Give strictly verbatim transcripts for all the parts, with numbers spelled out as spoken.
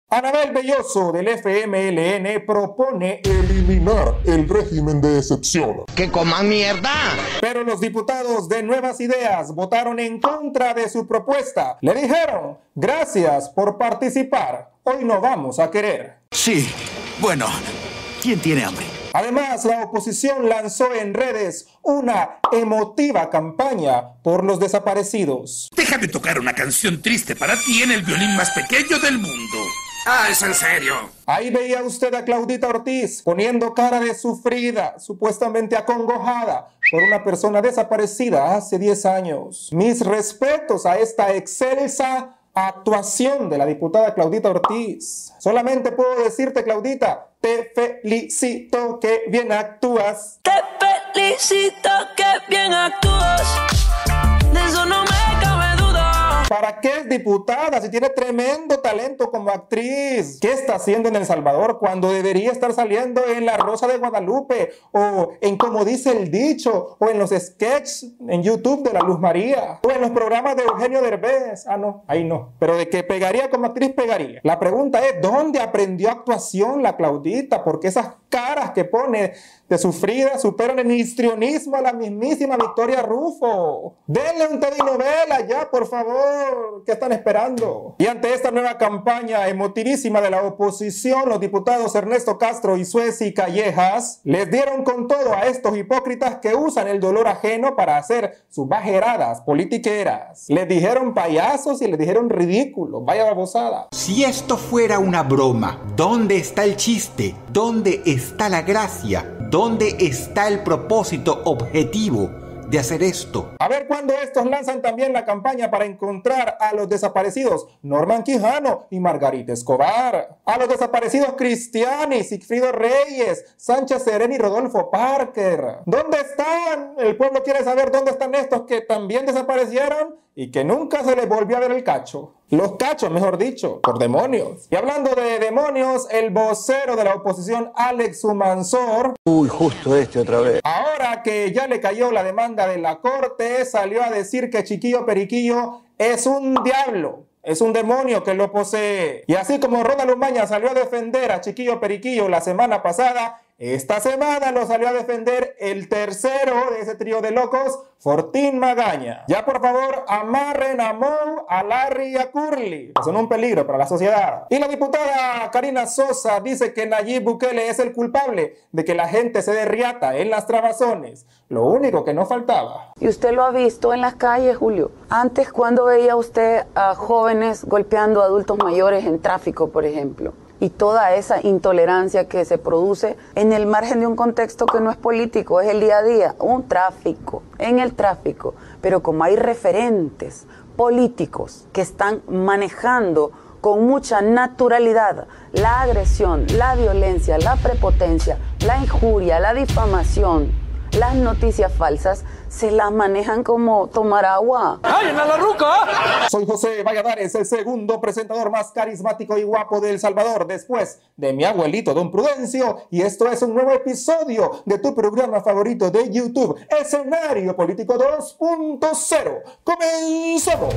Anabel Belloso del F M L N propone eliminar el régimen de excepción. ¡Que coman mierda! Pero los diputados de Nuevas Ideas votaron en contra de su propuesta. Le dijeron, gracias por participar, hoy no vamos a querer. Sí, bueno, ¿quién tiene hambre? Además, la oposición lanzó en redes una emotiva campaña por los desaparecidos. Déjame tocar una canción triste para ti en el violín más pequeño del mundo. Ah, ¿es en serio? Ahí veía usted a Claudita Ortiz poniendo cara de sufrida, supuestamente acongojada por una persona desaparecida hace diez años. Mis respetos a esta excelsa actuación de la diputada Claudita Ortiz. Solamente puedo decirte, Claudita, te felicito que bien actúas. Te felicito que bien actúas. De eso no me cabe duda. ¿Para qué es diputada si tiene tremendo talento como actriz? ¿Qué está haciendo en El Salvador cuando debería estar saliendo en La Rosa de Guadalupe? O en Como Dice el Dicho, o en los sketches en YouTube de La Luz María, o en los programas de Eugenio Derbez. Ah, no, ahí no. Pero de que pegaría como actriz, pegaría. La pregunta es, ¿dónde aprendió actuación la Claudita? Porque esas caras que pone de sufrida superan en histrionismo a la mismísima Victoria Rufo. Denle un telenovela ya, por favor. ¿Qué están esperando? Y ante esta nueva campaña emotivísima de la oposición, los diputados Ernesto Castro y Sueci Callejas les dieron con todo a estos hipócritas que usan el dolor ajeno para hacer sus bajeradas politiqueras. Les dijeron payasos y les dijeron ridículos. Vaya babosada. Si esto fuera una broma, ¿dónde está el chiste? ¿Dónde está la gracia? ¿Dónde está el propósito objetivo de hacer esto? A ver cuándo estos lanzan también la campaña para encontrar a los desaparecidos Norman Quijano y Margarita Escobar, a los desaparecidos Cristiani, Sigfrido Reyes, Sánchez Serén y Rodolfo Parker. ¿Dónde están? El pueblo quiere saber dónde están estos que también desaparecieron y que nunca se les volvió a ver el cacho. Los cachos, mejor dicho, por demonios. Y hablando de demonios, el vocero de la oposición, Alex Humansor, uy, justo este otra vez. Ahora que ya le cayó la demanda de la corte, salió a decir que Chiquillo Periquillo es un diablo. Es un demonio que lo posee. Y así como Ronald Umaña salió a defender a Chiquillo Periquillo la semana pasada, esta semana lo salió a defender el tercero de ese trío de locos, Fortín Magaña. Ya por favor, amarren a Mo, a Larry y a Curly, que son un peligro para la sociedad. Y la diputada Karina Sosa dice que Nayib Bukele es el culpable de que la gente se dé riata en las trabazones. Lo único que no faltaba. Y usted lo ha visto en las calles, Julio. Antes, ¿cuándo veía usted a jóvenes golpeando a adultos mayores en tráfico, por ejemplo? Y toda esa intolerancia que se produce en el margen de un contexto que no es político, es el día a día, un tráfico, en el tráfico. Pero como hay referentes políticos que están manejando con mucha naturalidad la agresión, la violencia, la prepotencia, la injuria, la difamación, las noticias falsas, se las manejan como tomar agua. ¡Ay, en la ruca! Soy José Valladares, el segundo presentador más carismático y guapo de El Salvador, después de mi abuelito Don Prudencio, y esto es un nuevo episodio de tu programa favorito de YouTube, Escenario Político dos punto cero. ¡Comenzamos!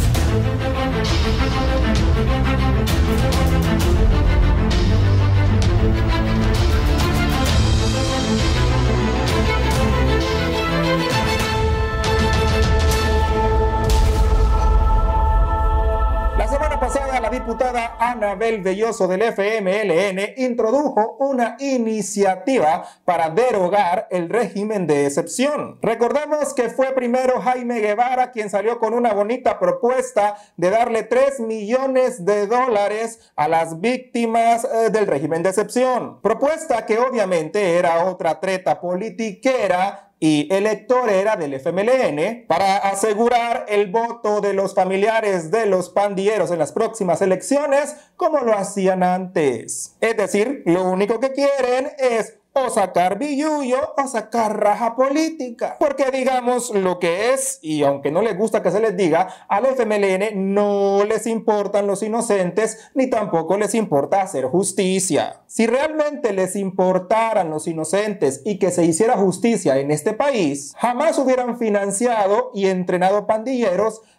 La semana pasada, la diputada Anabel Belloso del F M L N introdujo una iniciativa para derogar el régimen de excepción. Recordemos que fue primero Jaime Guevara quien salió con una bonita propuesta de darle tres millones de dólares a las víctimas eh, del régimen de excepción. Propuesta que obviamente era otra treta politiquera y electorera del F M L N para asegurar el voto de los familiares de los pandilleros en las próximas elecciones como lo hacían antes. Es decir, lo único que quieren es o sacar billullo o sacar raja política. Porque digamos lo que es, y aunque no les gusta que se les diga, al F M L N no les importan los inocentes ni tampoco les importa hacer justicia. Si realmente les importaran los inocentes y que se hiciera justicia en este país, jamás hubieran financiado y entrenado pandilleros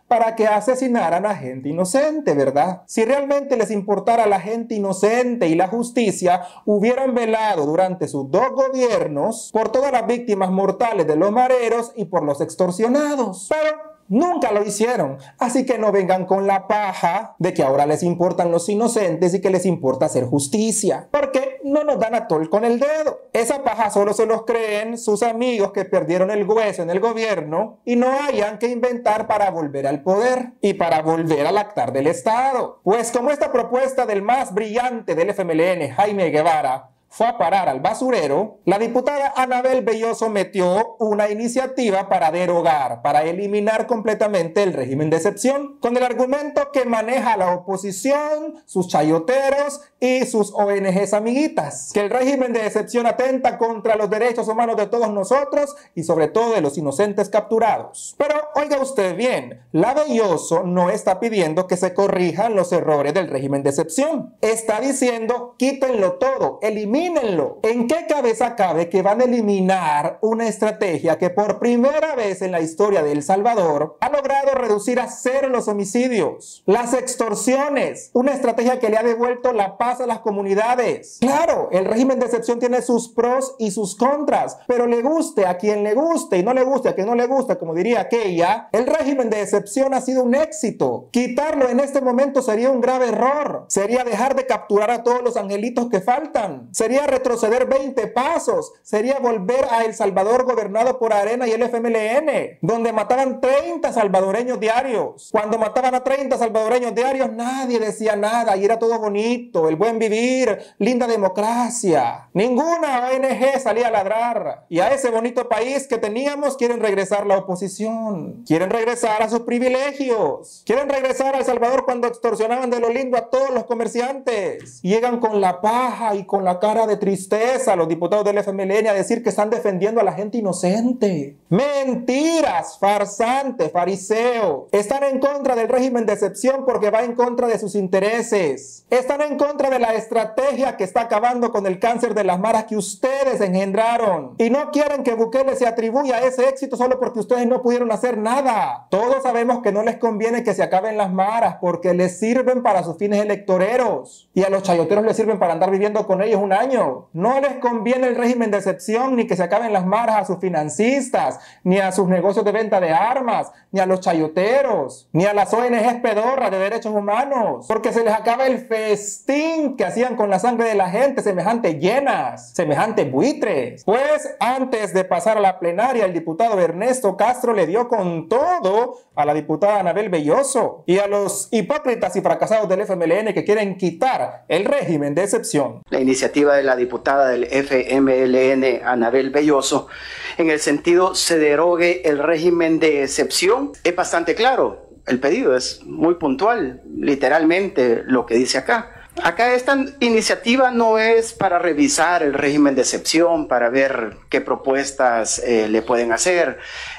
para que asesinaran a gente inocente, ¿verdad? Si realmente les importara la gente inocente y la justicia, hubieran velado durante sus dos gobiernos por todas las víctimas mortales de los mareros y por los extorsionados. Pero nunca lo hicieron, así que no vengan con la paja de que ahora les importan los inocentes y que les importa hacer justicia, porque no nos dan a tol con el dedo. Esa paja solo se los creen sus amigos que perdieron el hueso en el gobierno y no hayan que inventar para volver al poder y para volver al actar del Estado. Pues como esta propuesta del más brillante del F M L N, Jaime Guevara, fue a parar al basurero, la diputada Anabel Belloso metió una iniciativa para derogar, para eliminar completamente el régimen de excepción, con el argumento que maneja la oposición, sus chayoteros y sus O N Ges amiguitas, que el régimen de excepción atenta contra los derechos humanos de todos nosotros y sobre todo de los inocentes capturados. Pero oiga usted bien, la Belloso no está pidiendo que se corrijan los errores del régimen de excepción, está diciendo quítenlo todo, eliminen Elimínenlo. ¿En qué cabeza cabe que van a eliminar una estrategia que por primera vez en la historia de El Salvador ha logrado reducir a cero los homicidios, las extorsiones, una estrategia que le ha devuelto la paz a las comunidades? Claro, el régimen de excepción tiene sus pros y sus contras, pero le guste a quien le guste y no le guste a quien no le gusta, como diría aquella, el régimen de excepción ha sido un éxito. Quitarlo en este momento sería un grave error, sería dejar de capturar a todos los angelitos que faltan, sería Sería retroceder veinte pasos, sería volver a El Salvador gobernado por Arena y el F M L N, donde mataban treinta salvadoreños diarios. Cuando mataban a treinta salvadoreños diarios, nadie decía nada y era todo bonito, el buen vivir, linda democracia. Ninguna O N Ge salía a ladrar. Y a ese bonito país que teníamos quieren regresar la oposición, quieren regresar a sus privilegios, quieren regresar a El Salvador cuando extorsionaban de lo lindo a todos los comerciantes. Llegan con la paja y con la cara de tristeza los diputados del F M L N a decir que están defendiendo a la gente inocente. Mentiras, farsantes, fariseos. Están en contra del régimen de excepción porque va en contra de sus intereses. Están en contra de la estrategia que está acabando con el cáncer de las maras que ustedes engendraron. Y no quieren que Bukele se atribuya ese éxito solo porque ustedes no pudieron hacer nada. Todos sabemos que no les conviene que se acaben las maras porque les sirven para sus fines electoreros. Y a los chayoteros les sirven para andar viviendo con ellos un año. No les conviene el régimen de excepción ni que se acaben las maras a sus financistas, ni a sus negocios de venta de armas, ni a los chayoteros, ni a las O N Ges pedorras de derechos humanos, porque se les acaba el festín que hacían con la sangre de la gente, semejante llenas, semejante buitres. Pues antes de pasar a la plenaria, el diputado Ernesto Castro le dio con todo a la diputada Anabel Belloso y a los hipócritas y fracasados del F M L N que quieren quitar el régimen de excepción. La iniciativa de la diputada del F M L N, Anabel Belloso, en el sentido se derogue el régimen de excepción, es bastante claro. El pedido es muy puntual, literalmente lo que dice acá. Acá esta iniciativa no es para revisar el régimen de excepción, para ver qué propuestas eh, le pueden hacer.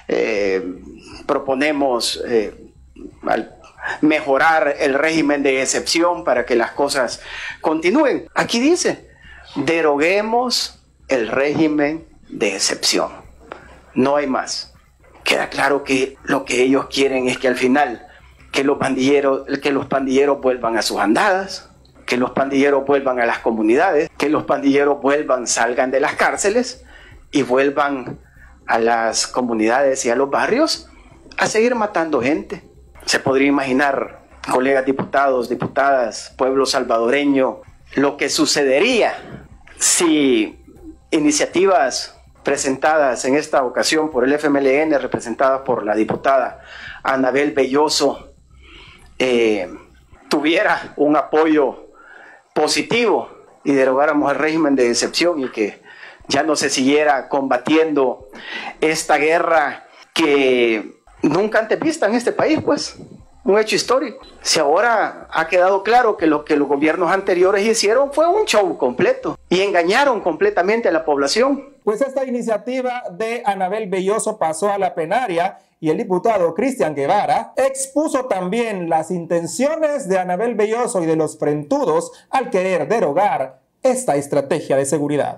Eh, proponemos eh, al mejorar el régimen de excepción para que las cosas continúen. Aquí dice, deroguemos el régimen de excepción. No hay más. Queda claro que lo que ellos quieren es que al final que los pandilleros, que los pandilleros vuelvan a sus andadas, que los pandilleros vuelvan a las comunidades, que los pandilleros vuelvan, salgan de las cárceles y vuelvan a las comunidades y a los barrios a seguir matando gente. Se podría imaginar, colegas diputados, diputadas, pueblo salvadoreño, lo que sucedería si iniciativas presentadas en esta ocasión por el F M L N, representadas por la diputada Anabel Belloso, eh, tuviera un apoyo positivo y derogáramos el régimen de excepción y que ya no se siguiera combatiendo esta guerra que nunca antes vista en este país, pues, un hecho histórico. Si ahora ha quedado claro que lo que los gobiernos anteriores hicieron fue un show completo y engañaron completamente a la población. Pues esta iniciativa de Anabel Belloso pasó a la plenaria y el diputado Cristian Guevara expuso también las intenciones de Anabel Belloso y de los frentudos al querer derogar esta estrategia de seguridad.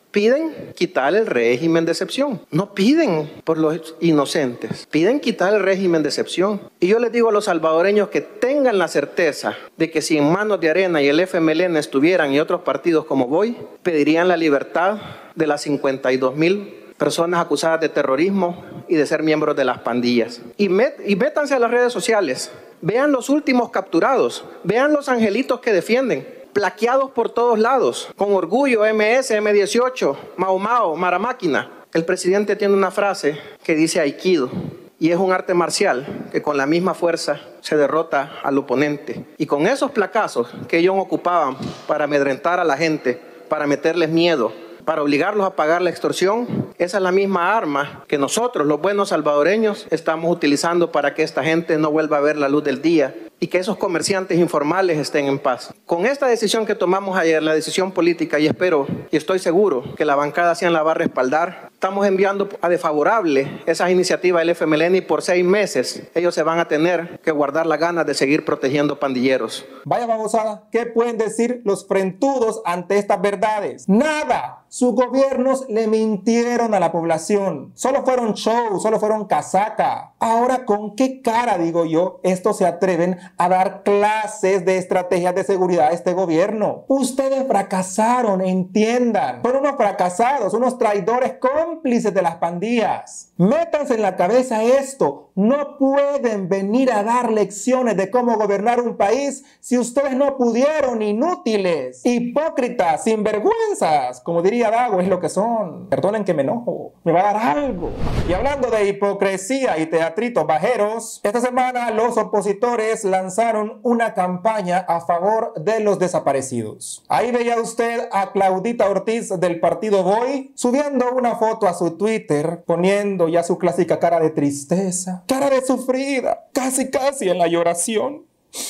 Piden quitar el régimen de excepción. No piden por los inocentes, piden quitar el régimen de excepción. Y yo les digo a los salvadoreños que tengan la certeza de que si en Manos de Arena y el F M L N estuvieran y otros partidos como Voy, pedirían la libertad de las cincuenta y dos mil personas acusadas de terrorismo y de ser miembros de las pandillas. Y, met, y métanse a las redes sociales, vean los últimos capturados, vean los angelitos que defienden, plaqueados por todos lados, con orgullo, M S, M dieciocho, Mao Mao, Mara Máquina. El presidente tiene una frase que dice Aikido, y es un arte marcial que con la misma fuerza se derrota al oponente. Y con esos placazos que ellos ocupaban para amedrentar a la gente, para meterles miedo, para obligarlos a pagar la extorsión, esa es la misma arma que nosotros, los buenos salvadoreños, estamos utilizando para que esta gente no vuelva a ver la luz del día y que esos comerciantes informales estén en paz. Con esta decisión que tomamos ayer, la decisión política, y espero y estoy seguro que la bancada Cian la va a respaldar, estamos enviando a desfavorable esas iniciativas del F M L N y por seis meses ellos se van a tener que guardar las ganas de seguir protegiendo pandilleros. Vaya babosada, ¿qué pueden decir los frentudos ante estas verdades? ¡Nada! Sus gobiernos le mintieron a la población. Solo fueron show, solo fueron casaca. Ahora, ¿con qué cara, digo yo, estos se atreven a dar clases de estrategias de seguridad a este gobierno? Ustedes fracasaron, entiendan. Son unos fracasados, unos traidores cómplices de las pandillas. Métanse en la cabeza esto. No pueden venir a dar lecciones de cómo gobernar un país si ustedes no pudieron, inútiles, hipócritas, sinvergüenzas, como diría Dago, es lo que son. Perdonen que me enojo, me va a dar algo. Y hablando de hipocresía y teatritos bajeros, esta semana los opositores lanzaron una campaña a favor de los desaparecidos. Ahí veía usted a Claudita Ortiz del partido Voy subiendo una foto a su Twitter, poniendo ya su clásica cara de tristeza, cara de sufrida, casi casi en la lloración,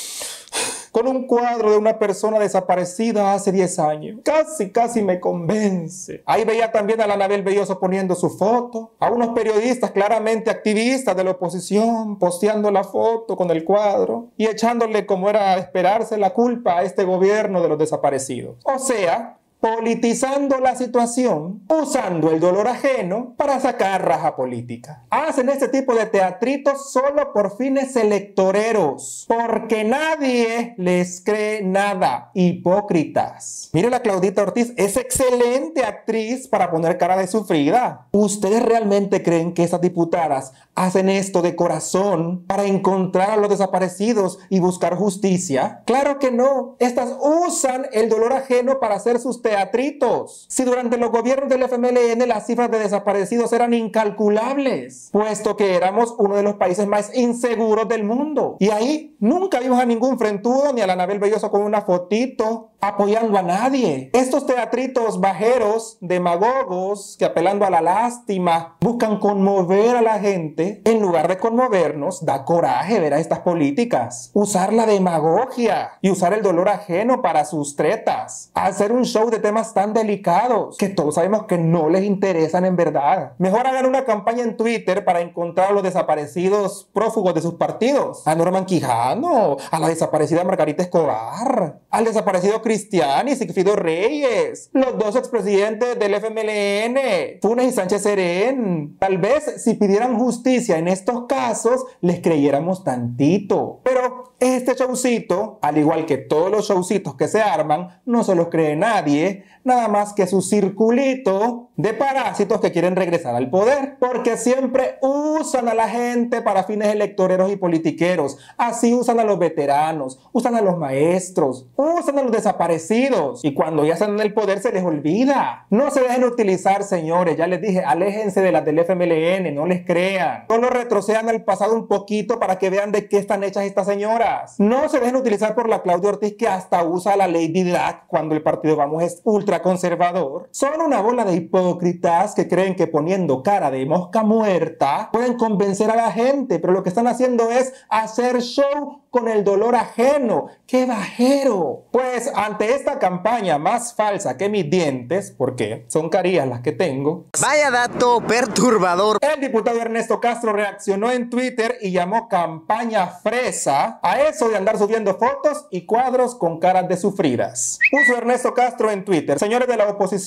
con un cuadro de una persona desaparecida hace diez años. Casi, casi me convence. Ahí veía también a la Anabel Belloso poniendo su foto, a unos periodistas claramente activistas de la oposición posteando la foto con el cuadro y echándole, como era esperarse, la culpa a este gobierno de los desaparecidos. O sea, politizando la situación, usando el dolor ajeno para sacar raja política. Hacen este tipo de teatritos solo por fines electoreros, porque nadie les cree nada. Hipócritas. Mire, la Claudita Ortiz es excelente actriz para poner cara de sufrida. ¿Ustedes realmente creen que esas diputadas hacen esto de corazón para encontrar a los desaparecidos y buscar justicia? Claro que no. Estas usan el dolor ajeno para hacer sus teatritos. Si durante los gobiernos del F M L N las cifras de desaparecidos eran incalculables, puesto que éramos uno de los países más inseguros del mundo. Y ahí nunca vimos a ningún frentudo ni a la Anabel Belloso con una fotito apoyando a nadie. Estos teatritos bajeros, demagogos, que apelando a la lástima buscan conmover a la gente, en lugar de conmovernos, da coraje ver a estas políticas. Usar la demagogia y usar el dolor ajeno para sus tretas. Hacer un show de temas tan delicados que todos sabemos que no les interesan en verdad. Mejor hagan una campaña en Twitter para encontrar a los desaparecidos prófugos de sus partidos. A Norman Quijano, a la desaparecida Margarita Escobar, al desaparecido Cristiani, Sigfrido Reyes, los dos expresidentes del F M L N, Funes y Sánchez Serén. Tal vez si pidieran justicia en estos casos, les creyéramos tantito. Pero este showcito, al igual que todos los showcitos que se arman, no se los cree nadie, nada más que su circulito de parásitos que quieren regresar al poder, porque siempre usan a la gente para fines electoreros y politiqueros. Así usan a los veteranos, usan a los maestros, usan a los desaparecidos, y cuando ya están en el poder se les olvida. No se dejen utilizar, señores, ya les dije, aléjense de las del F M L N, no les crean. Solo retrocedan al pasado un poquito para que vean de qué están hechas estas señoras. No se dejen utilizar por la Claudia Ortiz, que hasta usa a la Lady Drag cuando el partido Vamos es ultraconservador. Son una bola de hipócritas que creen que poniendo cara de mosca muerta pueden convencer a la gente, pero lo que están haciendo es hacer show con el dolor ajeno. ¡Qué bajero! Pues ante esta campaña más falsa que mis dientes, porque son carillas las que tengo. Vaya dato perturbador. El diputado Ernesto Castro reaccionó en Twitter y llamó campaña fresa a eso de andar subiendo fotos y cuadros con caras de sufridas. Puso Ernesto Castro en Twitter: señores de la oposición,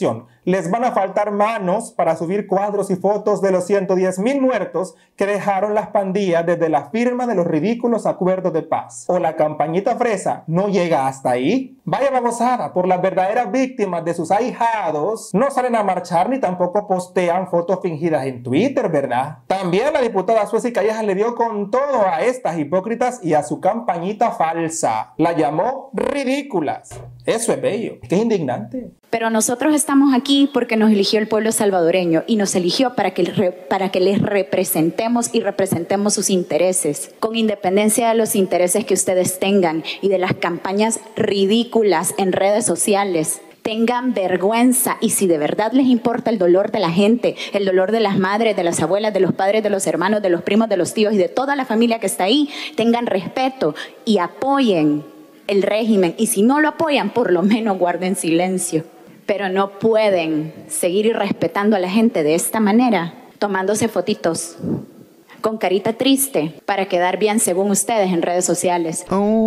Les van a faltar manos para subir cuadros y fotos de los ciento diez mil muertos que dejaron las pandillas desde la firma de los ridículos acuerdos de paz. ¿O la campañita fresa no llega hasta ahí? Vaya babosada, por las verdaderas víctimas de sus ahijados no salen a marchar ni tampoco postean fotos fingidas en Twitter, ¿verdad? También la diputada Suzy Callejas le dio con todo a estas hipócritas y a su campañita falsa. La llamó ridículas. Eso es bello, que es indignante. Pero nosotros estamos aquí porque nos eligió el pueblo salvadoreño y nos eligió para que, para que les representemos y representemos sus intereses, con independencia de los intereses que ustedes tengan y de las campañas ridículas en redes sociales. Tengan vergüenza, y si de verdad les importa el dolor de la gente, el dolor de las madres, de las abuelas, de los padres, de los hermanos, de los primos, de los tíos y de toda la familia que está ahí, tengan respeto y apoyen el régimen, y si no lo apoyan, por lo menos guarden silencio. Pero no pueden seguir irrespetando a la gente de esta manera, tomándose fotitos con carita triste para quedar bien según ustedes en redes sociales.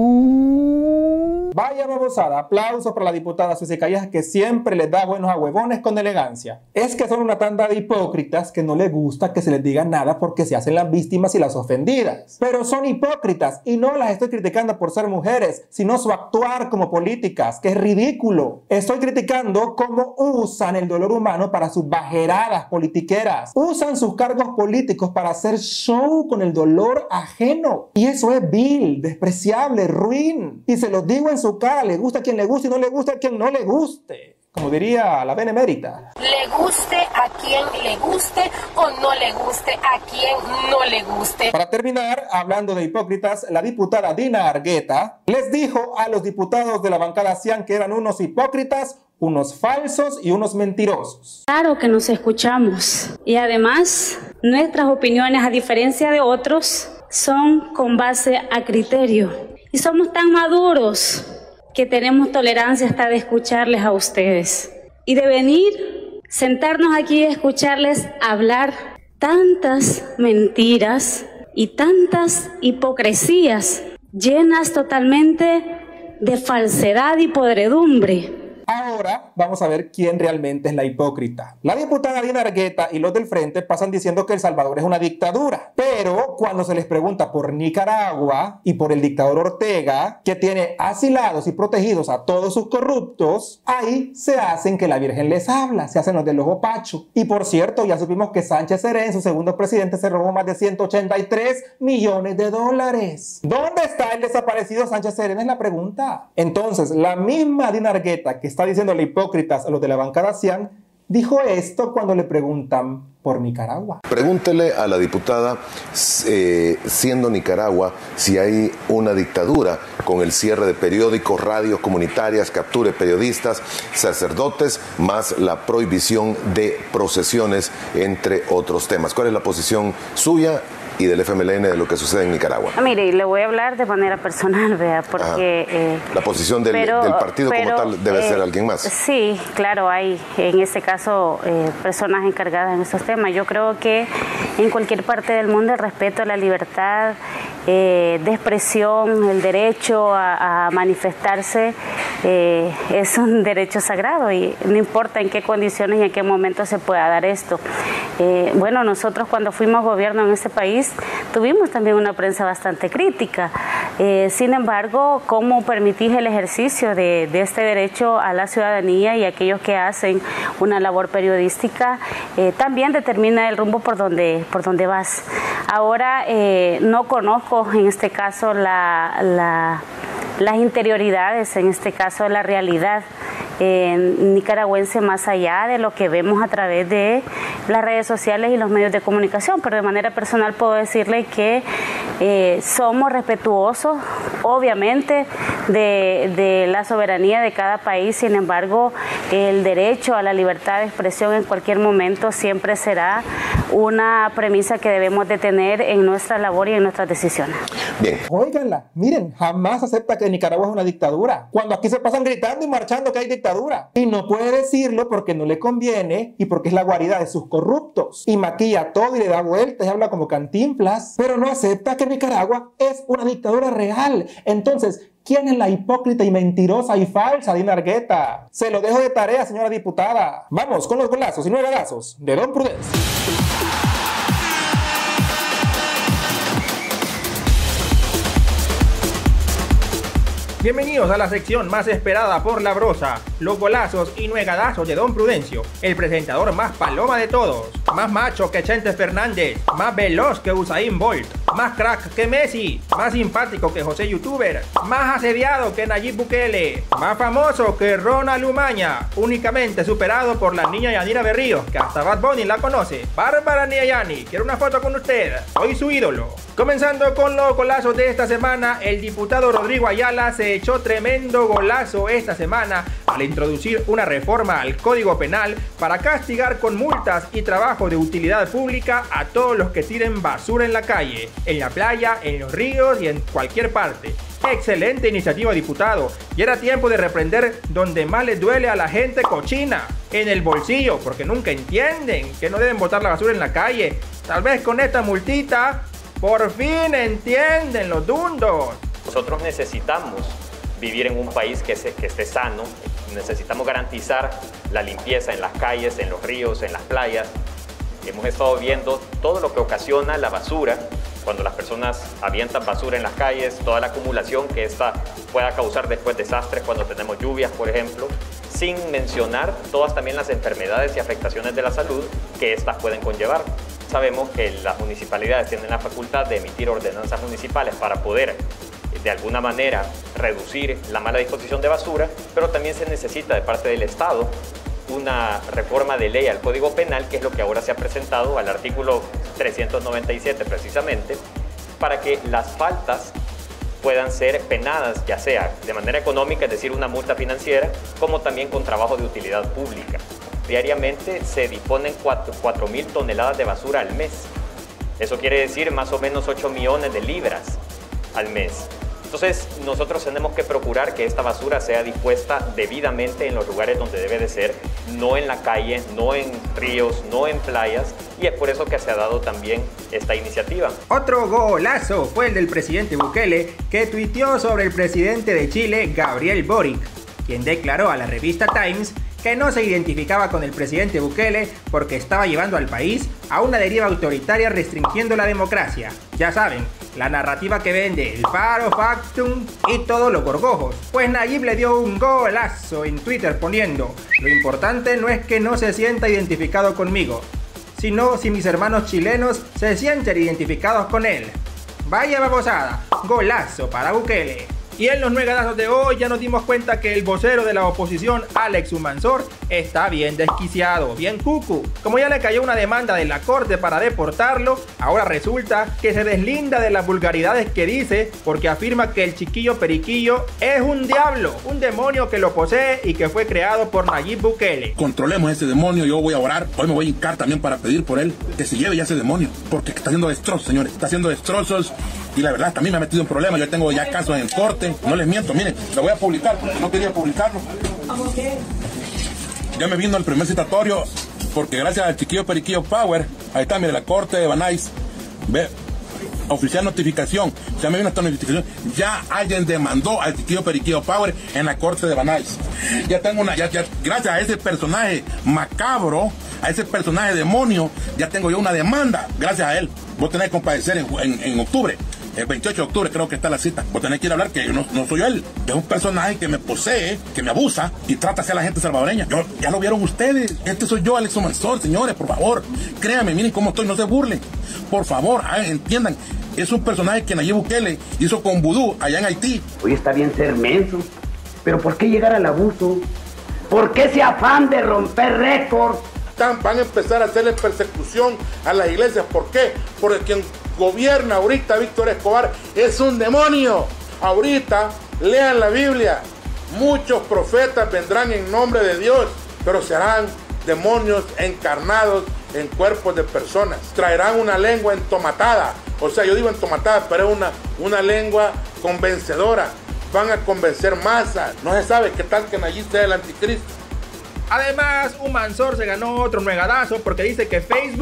Vaya babosada, aplausos para la diputada Suzy Callejas, que siempre les da buenos a huevones con elegancia. Es que son una tanda de hipócritas que no les gusta que se les diga nada porque se hacen las víctimas y las ofendidas. Pero son hipócritas y no las estoy criticando por ser mujeres, sino su actuar como políticas, que es ridículo. Estoy criticando cómo usan el dolor humano para sus bajeradas politiqueras. Usan sus cargos políticos para hacer show con el dolor ajeno. Y eso es vil, despreciable, ruin. Y se los digo en su cara, le gusta a quien le guste y no le gusta a quien no le guste. Como diría la benemérita. Le guste a quien le guste o no le guste a quien no le guste. Para terminar, hablando de hipócritas, la diputada Dina Argueta les dijo a los diputados de la bancada Cian que eran unos hipócritas, unos falsos y unos mentirosos. Claro que nos escuchamos y además nuestras opiniones, a diferencia de otros, son con base a criterio y somos tan maduros que tenemos tolerancia hasta de escucharles a ustedes y de venir, sentarnos aquí y escucharles hablar tantas mentiras y tantas hipocresías llenas totalmente de falsedad y podredumbre. Ahora vamos a ver quién realmente es la hipócrita. La diputada Dina Argueta y los del frente pasan diciendo que El Salvador es una dictadura, pero cuando se les pregunta por Nicaragua y por el dictador Ortega, que tiene asilados y protegidos a todos sus corruptos, ahí se hacen que la Virgen les habla, se hacen los del ojo pacho. Y por cierto, ya supimos que Sánchez Serén, su segundo presidente, se robó más de ciento ochenta y tres millones de dólares. ¿Dónde está el desaparecido Sánchez Serén? Es la pregunta. Entonces, la misma Dina Argueta que está diciéndole hipócritas a los de la bancada Cian, dijo esto cuando le preguntan por Nicaragua. Pregúntele a la diputada, eh, siendo Nicaragua, si hay una dictadura con el cierre de periódicos, radios comunitarias, capture periodistas, sacerdotes, más la prohibición de procesiones, entre otros temas. ¿Cuál es la posición suya y del F M L N de lo que sucede en Nicaragua? Ah, mire, le voy a hablar de manera personal, vea, porque... Eh, la posición del, pero, del partido pero, como tal debe eh, ser alguien más. Sí, claro, hay en este caso eh, personas encargadas en estos temas. Yo creo que en cualquier parte del mundo el respeto a la libertad eh, de expresión, el derecho a, a manifestarse eh, es un derecho sagrado y no importa en qué condiciones y en qué momento se pueda dar esto. Eh, bueno, nosotros cuando fuimos gobierno en este país tuvimos también una prensa bastante crítica. Eh, sin embargo, ¿cómo permitís el ejercicio de, de este derecho a la ciudadanía y aquellos que hacen una labor periodística? Eh, también determina el rumbo por donde, por donde vas. Ahora, eh, no conozco en este caso la, la, las interioridades, en este caso la realidad eh, nicaragüense más allá de lo que vemos a través de las redes sociales y los medios de comunicación, pero de manera personal puedo decirle que eh, somos respetuosos, obviamente, de, de la soberanía de cada país. Sin embargo, el derecho a la libertad de expresión en cualquier momento siempre será una premisa que debemos de tener en nuestra labor y en nuestras decisiones. Bien. Óiganla, miren, jamás acepta que Nicaragua es una dictadura, cuando aquí se pasan gritando y marchando que hay dictadura. Y no puede decirlo porque no le conviene y porque es la guarida de sus corruptos. Y maquilla todo y le da vueltas y habla como Cantinflas, pero no acepta que Nicaragua es una dictadura real. Entonces, ¿Quién es la hipócrita y mentirosa y falsa Dina Argueta? Se lo dejo de tarea, señora diputada. Vamos con los golazos y nueve golazos de Don Prudencio. Bienvenidos a la sección más esperada por la brosa, los golazos y nuegadazos de Don Prudencio, el presentador más paloma de todos, más macho que Chente Fernández, más veloz que Usain Bolt, más crack que Messi, más simpático que José Youtuber, más asediado que Nayib Bukele, más famoso que Ronald Umaña, únicamente superado por la niña Yanira Berríos, que hasta Bad Bunny la conoce. Bárbara Niayani, quiero una foto con usted, soy su ídolo. Comenzando con los golazos de esta semana, el diputado Rodrigo Ayala se echó tremendo golazo esta semana al introducir una reforma al Código Penal para castigar con multas y trabajo de utilidad pública a todos los que tiren basura en la calle, en la playa, en los ríos y en cualquier parte. Excelente iniciativa, diputado. Y era tiempo de reprender donde más les duele a la gente cochina, en el bolsillo, porque nunca entienden que no deben botar la basura en la calle. Tal vez con esta multita por fin entienden los dundos. Nosotros necesitamos vivir en un país que, se, que esté sano, necesitamos garantizar la limpieza en las calles, en los ríos, en las playas. Hemos estado viendo todo lo que ocasiona la basura, cuando las personas avientan basura en las calles, toda la acumulación que esta pueda causar después desastres cuando tenemos lluvias, por ejemplo, sin mencionar todas también las enfermedades y afectaciones de la salud que estas pueden conllevar. Sabemos que las municipalidades tienen la facultad de emitir ordenanzas municipales para poder, de alguna manera, reducir la mala disposición de basura, pero también se necesita de parte del Estado una reforma de ley al Código Penal, que es lo que ahora se ha presentado al artículo trescientos noventa y siete precisamente, para que las faltas puedan ser penadas, ya sea de manera económica, es decir, una multa financiera, como también con trabajo de utilidad pública. Diariamente se disponen cuatro mil toneladas de basura al mes. Eso quiere decir más o menos ocho millones de libras al mes. Entonces, nosotros tenemos que procurar que esta basura sea dispuesta debidamente en los lugares donde debe de ser, no en la calle, no en ríos, no en playas, y es por eso que se ha dado también esta iniciativa. Otro golazo fue el del presidente Bukele, que tuiteó sobre el presidente de Chile, Gabriel Boric, quien declaró a la revista Times que no se identificaba con el presidente Bukele porque estaba llevando al país a una deriva autoritaria restringiendo la democracia. Ya saben, la narrativa que vende el paro factum y todos los gorgojos. Pues Nayib le dio un golazo en Twitter poniendo: lo importante no es que no se sienta identificado conmigo, sino si mis hermanos chilenos se sienten identificados con él. Vaya babosada, golazo para Bukele. Y en los nuegadazos de hoy ya nos dimos cuenta que el vocero de la oposición, Alex Humansor, está bien desquiciado, bien cucu. Como ya le cayó una demanda de la corte para deportarlo, ahora resulta que se deslinda de las vulgaridades que dice porque afirma que el chiquillo periquillo es un diablo, un demonio que lo posee y que fue creado por Nayib Bukele. Controlemos ese demonio, yo voy a orar, hoy me voy a hincar también para pedir por él que se lleve ya ese demonio, porque está haciendo destrozos, señores, está haciendo destrozos. Y la verdad, también me ha metido en problemas. Yo tengo ya casos en corte. No les miento, miren, lo voy a publicar porque no quería publicarlo. Ya me vino el primer citatorio porque gracias al chiquillo periquillo Power, ahí está, mire, la corte de Banais, ve, oficial notificación, ya me vino esta notificación, ya alguien demandó al chiquillo periquillo Power en la corte de Banais. Ya tengo una, ya, ya, gracias a ese personaje macabro, a ese personaje demonio, ya tengo yo una demanda, gracias a él. Vos tenés que compadecer en, en, en octubre. El veintiocho de octubre creo que está la cita. Vos tenés que ir a hablar que yo no, no soy él. Es un personaje que me posee, que me abusa y trata hacia la gente salvadoreña. Yo, ya lo vieron ustedes. Este soy yo, Alex Humansor, señores, por favor. Créanme, miren cómo estoy, no se burlen. Por favor, entiendan. Es un personaje que Nayib Bukele hizo con vudú allá en Haití. Hoy está bien ser menso, pero ¿por qué llegar al abuso? ¿Por qué ese afán de romper récords? Van a empezar a hacerle persecución a las iglesias. ¿Por qué? Porque quien gobierna ahorita Víctor Escobar es un demonio. Ahorita lean la Biblia. Muchos profetas vendrán en nombre de Dios, pero serán demonios encarnados en cuerpos de personas. Traerán una lengua entomatada. O sea, yo digo entomatada, pero es una, una lengua convencedora. Van a convencer masas. No se sabe qué tal que Nayib sea el anticristo. Además, Humansor se ganó otro nuegadazo porque dice que Facebook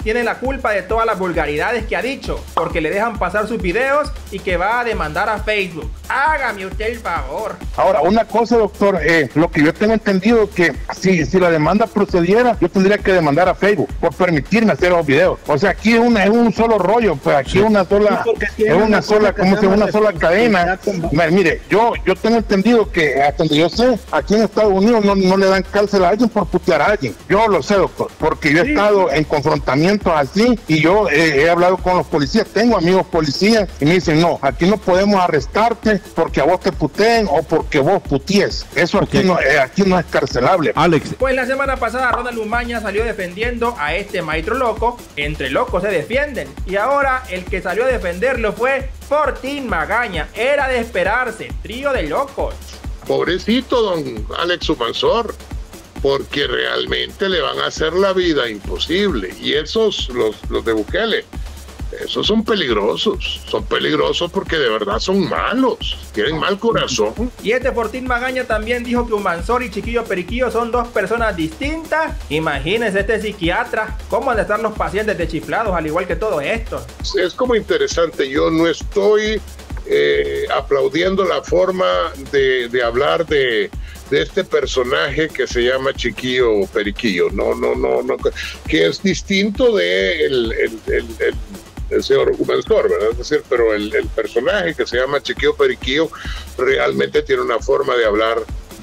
tiene la culpa de todas las vulgaridades que ha dicho, porque le dejan pasar sus videos y que va a demandar a Facebook. Hágame usted el favor. Ahora, una cosa, doctor, eh, lo que yo tengo entendido que si, si la demanda procediera, yo tendría que demandar a Facebook por permitirme hacer los videos. O sea, aquí es, una, es un solo rollo, pues aquí es una sola, es una sola, como se una sola cadena. Mire, yo, yo tengo entendido que hasta donde yo sé, aquí en Estados Unidos no, no le dan cárcel a alguien por putear a alguien. Yo lo sé, doctor, porque yo he estado en confrontamientos así y yo eh, he hablado con los policías, tengo amigos policías y me dicen, no, aquí no podemos arrestarte porque a vos te puteen o porque vos puties. Eso aquí, okay. no, eh, aquí no es carcelable. Alex. Pues la semana pasada Ronald Umaña salió defendiendo a este maestro loco. Entre locos se defienden. Y ahora el que salió a defenderlo fue Fortín Magaña. Era de esperarse. Trío de locos. Pobrecito don Alex Humansor, porque realmente le van a hacer la vida imposible. Y esos, los, los de Bukele, esos son peligrosos, son peligrosos porque de verdad son malos, tienen mal corazón. Y este Fortín Magaña también dijo que Humansor y Chiquillo Periquillo son dos personas distintas. Imagínense este psiquiatra, cómo han de estar los pacientes de chiflados, al igual que todo esto. Es como interesante, yo no estoy eh, aplaudiendo la forma de, de hablar de... de este personaje que se llama Chiquillo Periquillo, no, no, no, no, que es distinto de el, el, el, el, el señor Humansor, ¿verdad? Es decir, pero el, el personaje que se llama Chiquillo Periquillo realmente tiene una forma de hablar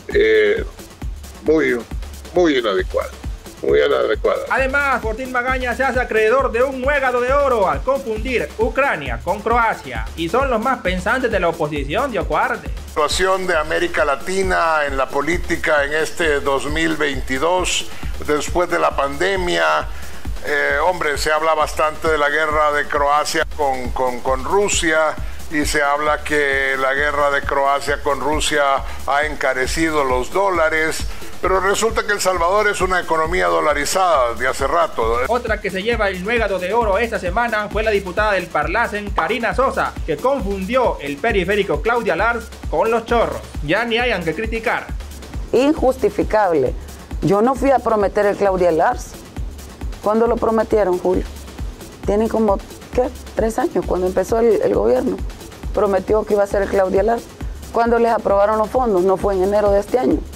eh, muy, muy inadecuada. Muy inadecuada. Además, Fortín Magaña se hace acreedor de un nuegado de oro al confundir Ucrania con Croacia y son los más pensantes de la oposición, Dios guarde. La situación de América Latina en la política en este dos mil veintidós, después de la pandemia, eh, hombre, se habla bastante de la guerra de Croacia con, con, con Rusia y se habla que la guerra de Croacia con Rusia ha encarecido los dólares. Pero resulta que El Salvador es una economía dolarizada de hace rato. Otra que se lleva el nuegado de oro esta semana fue la diputada del Parlacen, Karina Sosa, que confundió el periférico Claudia Lars con los chorros. Ya ni hayan que criticar. Injustificable. Yo no fui a prometer el Claudia Lars. ¿Cuándo lo prometieron, Julio? Tienen como, ¿qué? Tres años, cuando empezó el, el gobierno. Prometió que iba a ser el Claudia Lars. ¿Cuándo les aprobaron los fondos? No fue en enero de este año.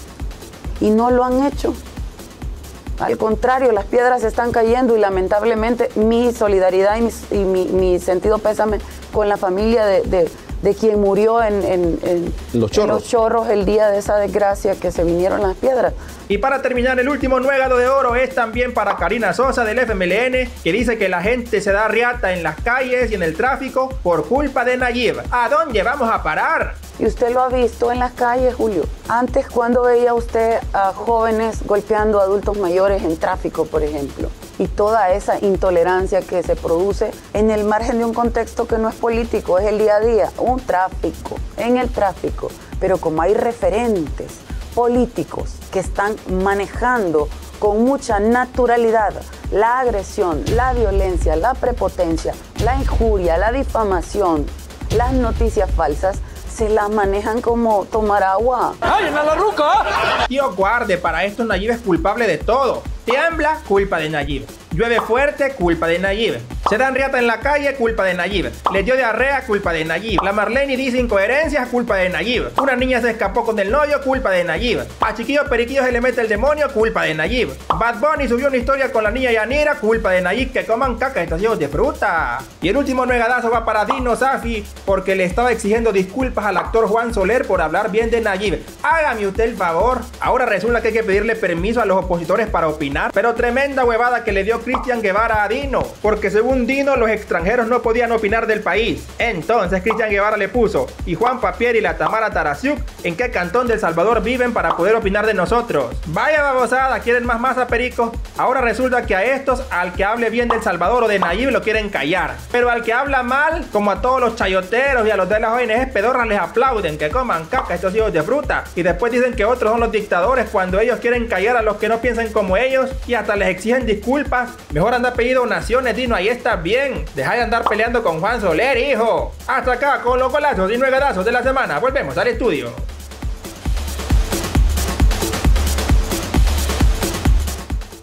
Y no lo han hecho. Al contrario, las piedras están cayendo y lamentablemente mi solidaridad y mi, y mi, mi sentido pésame con la familia de, de, de quien murió en, en, en, los chorros. en los chorros el día de esa desgracia que se vinieron las piedras. Y para terminar, el último nuegado de oro es también para Karina Sosa del F M L N, que dice que la gente se da riata en las calles y en el tráfico por culpa de Nayib. ¿A dónde vamos a parar? Y usted lo ha visto en las calles, Julio. Antes, ¿cuándo veía usted a jóvenes golpeando a adultos mayores en tráfico, por ejemplo? Y toda esa intolerancia que se produce en el margen de un contexto que no es político, es el día a día, un tráfico, en el tráfico. Pero como hay referentes políticos que están manejando con mucha naturalidad la agresión, la violencia, la prepotencia, la injuria, la difamación, las noticias falsas, se las manejan como tomar agua. ¡Ay, en la ruca! Dios guarde, para esto Nayib es culpable de todo. Tiembla, culpa de Nayib. Llueve fuerte, culpa de Nayib. Se dan riata en la calle, culpa de Nayib. Le dio diarrea, culpa de Nayib. La Marlene dice incoherencias, culpa de Nayib. Una niña se escapó con el novio, culpa de Nayib. A Chiquillo Periquillo se le mete el demonio, culpa de Nayib. Bad Bunny subió una historia con la niña Yanira, culpa de Nayib. Que coman caca estos hijos de fruta. Y el último nuegadazo va para Dino Safi, porque le estaba exigiendo disculpas al actor Juan Soler por hablar bien de Nayib. Hágame usted el favor. Ahora resulta que hay que pedirle permiso a los opositores para opinar. Pero tremenda huevada que le dio Cristian Guevara a Dino, porque según Dino los extranjeros no podían opinar del país. Entonces Cristian Guevara le puso: y Juan Papier y la Tamara Tarasiuk, ¿en qué cantón del Salvador viven para poder opinar de nosotros? Vaya babosada, ¿quieren más masa, perico? Ahora resulta que a estos, al que hable bien del Salvador o de Nayib, lo quieren callar, pero al que habla mal, como a todos los chayoteros y a los de las O N Ges pedorras, les aplauden. Que coman caca estos hijos de fruta. Y después dicen que otros son los dictadores cuando ellos quieren callar a los que no piensan como ellos y hasta les exigen disculpas. Mejor anda pedido donaciones, Dino, ahí está bien. Deja de andar peleando con Juan Soler, hijo. Hasta acá con los golazos y nuegadazos de la semana. Volvemos al estudio.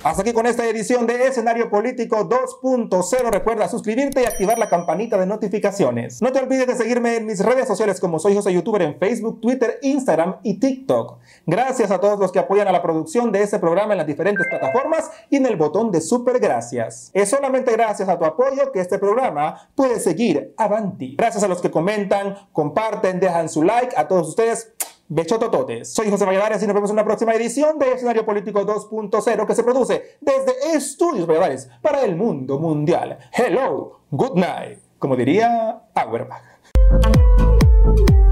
Hasta aquí con esta edición de Escenario Político dos punto cero. Recuerda suscribirte y activar la campanita de notificaciones. No te olvides de seguirme en mis redes sociales como Soy José Youtuber en Facebook, Twitter, Instagram y TikTok. Gracias a todos los que apoyan a la producción de este programa en las diferentes plataformas y en el botón de super gracias. Es solamente gracias a tu apoyo que este programa puede seguir avanti. Gracias a los que comentan, comparten, dejan su like. A todos ustedes, bechotototes. Soy José Valladares y nos vemos en una próxima edición de Escenario Político dos punto cero que se produce desde Estudios Valladares para el mundo mundial. Hello, good night, como diría Auerbach.